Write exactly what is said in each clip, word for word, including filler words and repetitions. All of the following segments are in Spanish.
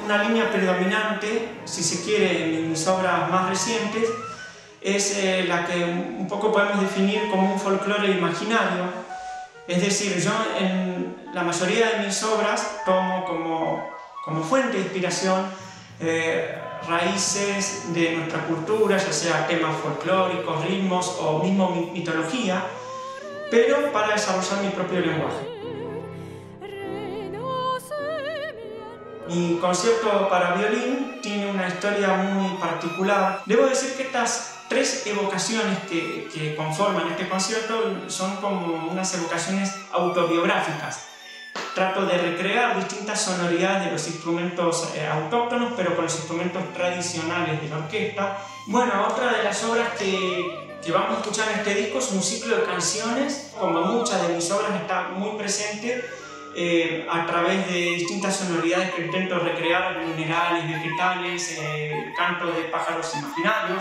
una línea predominante, si se quiere, en mis obras más recientes, es eh, la que un poco podemos definir como un folclore imaginario. Es decir, yo en la mayoría de mis obras tomo como, como fuente de inspiración eh, raíces de nuestra cultura, ya sea temas folclóricos, ritmos o mismo mitología, pero para desarrollar mi propio lenguaje. Mi concierto para violín tiene una historia muy particular. Debo decir que estas tres evocaciones que, que conforman este concierto son como unas evocaciones autobiográficas. Trato de recrear distintas sonoridades de los instrumentos eh, autóctonos, pero con los instrumentos tradicionales de la orquesta. Bueno, otra de las obras que, que vamos a escuchar en este disco es un ciclo de canciones. Como muchas de mis obras está muy presente eh, a través de distintas sonoridades que intento recrear, minerales, vegetales, eh, canto de pájaros imaginarios.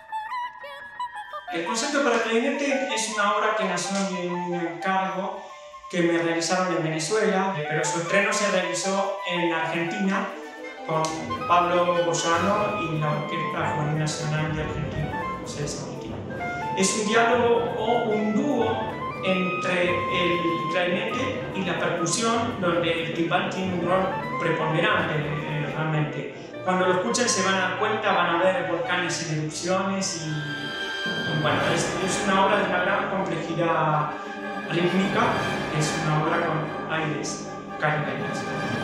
El concierto para clarinete es una obra que nació en un encargo que me realizaron en Venezuela, pero su estreno se realizó en Argentina con Pablo Boyano y la Orquesta Juvenil Nacional de Argentina, José de San Martín. Es un diálogo o un dúo entre el clarinete y la percusión, donde el timbal tiene un rol preponderante eh, realmente. Cuando lo escuchen se van a dar cuenta, van a ver volcanes en erupciones y, y bueno, es, es una obra de una gran complejidad rítmica, es una obra con aires caribeños.